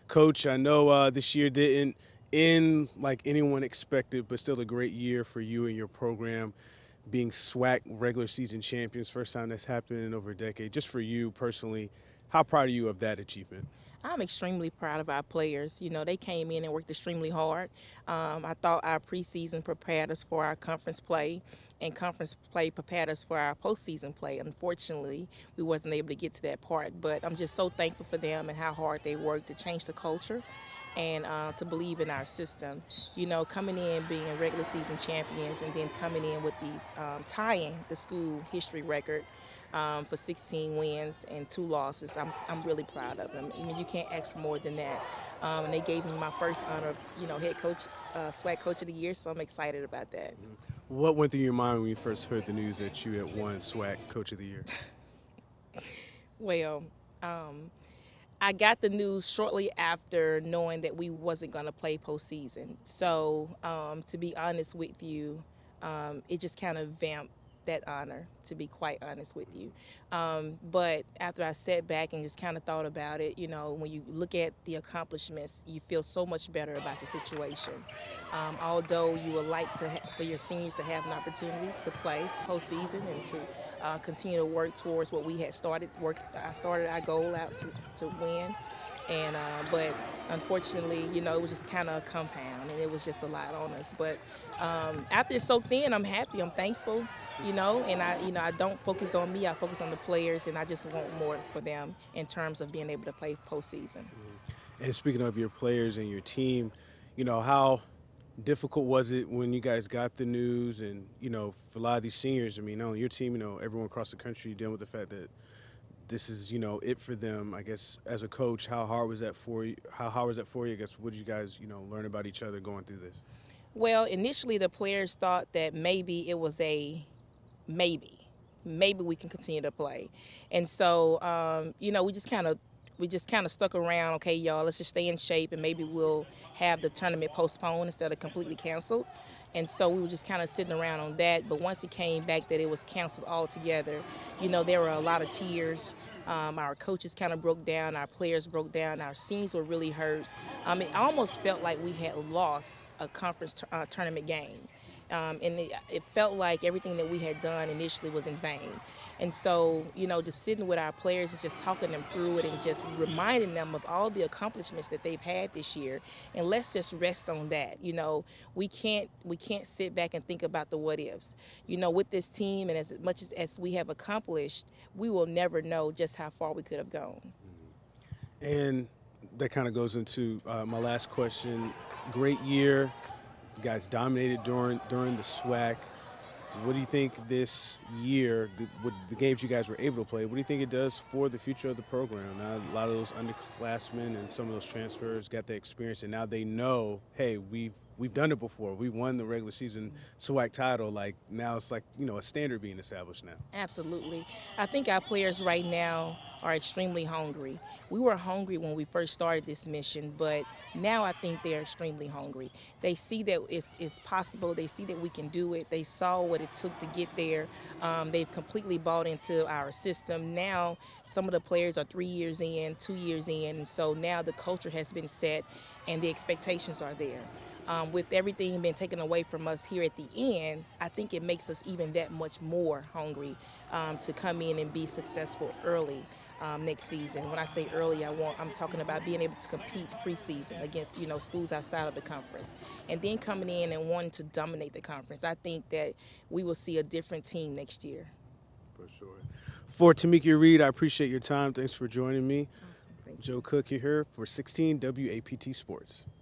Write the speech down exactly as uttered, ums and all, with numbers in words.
Coach, I know uh, this year didn't end like anyone expected, but still a great year for you and your program, being SWAC regular season champions. First time that's happened in over a decade. Just for you personally, how proud are you of that achievement? I'm extremely proud of our players. You know, they came in and worked extremely hard. Um, I thought our preseason prepared us for our conference play, and conference play prepared us for our postseason play. Unfortunately, we wasn't able to get to that part, but I'm just so thankful for them and how hard they worked to change the culture and uh, to believe in our system. You know, coming in being regular season champions and then coming in with the um, tying the school history record um, for sixteen wins and two losses. I'm, I'm really proud of them. I mean, you can't ask for more than that. Um, and they gave me my first honor of, you know, head coach, uh, SWAC coach of the year, so I'm excited about that. What went through your mind when you first heard the news that you had won SWAC Coach of the Year? Well, um, I got the news shortly after knowing that we wasn't going to play postseason. So, um, to be honest with you, um, it just kind of vamped that honor, to be quite honest with you. Um, but after I sat back and just kind of thought about it, you know, when you look at the accomplishments, you feel so much better about your situation. Um, although you would like to ha- for your seniors to have an opportunity to play postseason and to uh, continue to work towards what we had started. Work, I started our goal out to, to win, and uh, but unfortunately, you know, it was just kind of a compound, and it was just a lot on us. But um, after it's soaked in, I'm happy, I'm thankful, you know, and I, you know, I don't focus on me, I focus on the players, and I just want more for them in terms of being able to play postseason. And speaking of your players and your team, you know, how difficult was it when you guys got the news? And, you know, for a lot of these seniors, I mean, not only your team, you know, everyone across the country dealing with the fact that this is, you know, it for them. I guess as a coach, how hard was that for you? How hard was that for you? I guess what did you guys, you know, learn about each other going through this? Well, initially the players thought that maybe it was a maybe, maybe we can continue to play, and so um, you know we just kind of we just kind of stuck around. Okay, y'all, let's just stay in shape, and maybe we'll have the tournament postponed instead of completely canceled. And so we were just kind of sitting around on that. But once it came back that it was canceled altogether, you know, there were a lot of tears. Um, our coaches kind of broke down, our players broke down, our seniors were really hurt. Um, it almost felt like we had lost a conference t- uh, tournament game. Um, and it, it felt like everything that we had done initially was in vain. And so, you know, just sitting with our players and just talking them through it and just reminding them of all the accomplishments that they've had this year. And let's just rest on that. You know, we can't we can't sit back and think about the what ifs. You know, with this team and as much as, as we have accomplished, we will never know just how far we could have gone. And that kind of goes into uh, my last question. Great year. You guys dominated during during the SWAC. What do you think this year, the, with the games you guys were able to play, what do you think it does for the future of the program? Now, a lot of those underclassmen and some of those transfers got the experience, and now they know, hey, we've we've done it before. We won the regular season SWAC title. Like now, it's like you know a standard being established now. Absolutely. I think our players right now are extremely hungry. We were hungry when we first started this mission, but now I think they're extremely hungry. They see that it's, it's possible. They see that we can do it. They saw what it took to get there. Um, they've completely bought into our system. Now, some of the players are three years in, two years in, and so now the culture has been set and the expectations are there. Um, with everything being taken away from us here at the end, I think it makes us even that much more hungry um, to come in and be successful early um, next season. When I say early, I want I'm talking about being able to compete preseason against you know schools outside of the conference, and then coming in and wanting to dominate the conference. I think that we will see a different team next year. For sure. For Tomekia Reed, I appreciate your time. Thanks for joining me. Awesome. Thank you. Joe Cook, you're here for sixteen W A P T Sports.